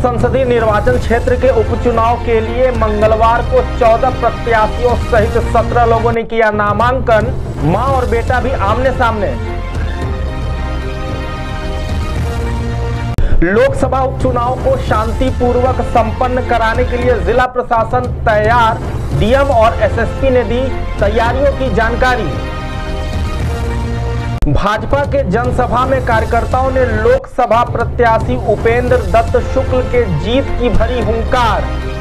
संसदीय निर्वाचन क्षेत्र के उपचुनाव के लिए मंगलवार को 14 प्रत्याशियों सहित 17 लोगों ने किया नामांकन। मां और बेटा भी आमने सामने। लोकसभा उपचुनाव को शांतिपूर्वक संपन्न कराने के लिए जिला प्रशासन तैयार। डीएम और एसएसपी ने दी तैयारियों की जानकारी। भाजपा के जनसभा में कार्यकर्ताओं ने लोकसभा प्रत्याशी उपेंद्र दत्त शुक्ल के जीत की भरी हुंकार।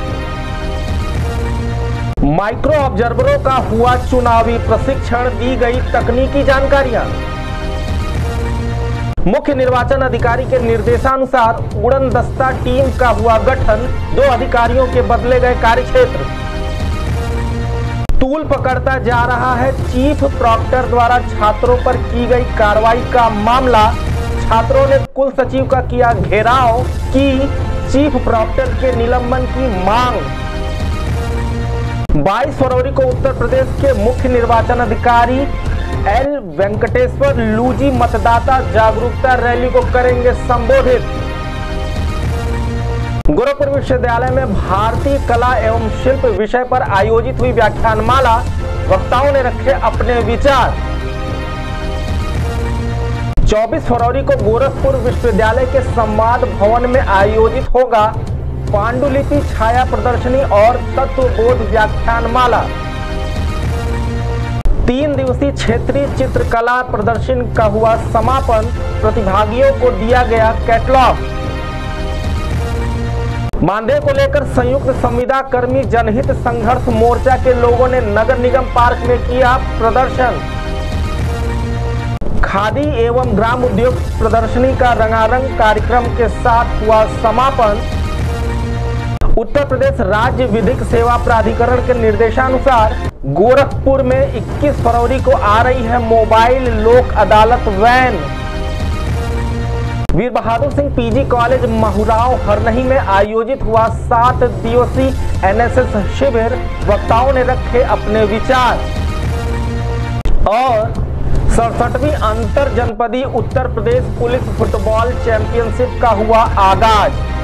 माइक्रो ऑब्जर्वरों का हुआ चुनावी प्रशिक्षण, दी गई तकनीकी जानकारियां। मुख्य निर्वाचन अधिकारी के निर्देशानुसार उड़न दस्ता टीम का हुआ गठन। 2 अधिकारियों के बदले गए कार्यक्षेत्र। तूल पकड़ता जा रहा है चीफ प्रॉक्टर द्वारा छात्रों पर की गई कार्रवाई का मामला। छात्रों ने कुल सचिव का किया घेराव, की चीफ प्रॉक्टर के निलंबन की मांग। 22 फरवरी को उत्तर प्रदेश के मुख्य निर्वाचन अधिकारी एल वेंकटेश्वर लूजी मतदाता जागरूकता रैली को करेंगे संबोधित। गोरखपुर विश्वविद्यालय में भारतीय कला एवं शिल्प विषय पर आयोजित हुई व्याख्यानमाला। वक्ताओं ने रखे अपने विचार। 24 फरवरी को गोरखपुर विश्वविद्यालय के संवाद भवन में आयोजित होगा पांडुलिपि छाया प्रदर्शनी और तत्वबोध व्याख्यानमाला। 3 दिवसीय क्षेत्रीय चित्रकला प्रदर्शनी का हुआ समापन। प्रतिभागियों को दिया गया कैटलॉग। मानदेय को लेकर संयुक्त संविदा कर्मी जनहित संघर्ष मोर्चा के लोगों ने नगर निगम पार्क में किया प्रदर्शन। खादी एवं ग्राम उद्योग प्रदर्शनी का रंगारंग कार्यक्रम के साथ हुआ समापन। उत्तर प्रदेश राज्य विधिक सेवा प्राधिकरण के निर्देशानुसार गोरखपुर में 21 फरवरी को आ रही है मोबाइल लोक अदालत van. Veer Bahadur Singh PG college Mahurao Harnahi में आयोजित हुआ 7 दिवसीय एनएसएस शिविर। वक्ताओं ने रखे अपने विचार। और 67वीं अंतर जनपदीय Uttar Pradesh police football championship का हुआ आगाज।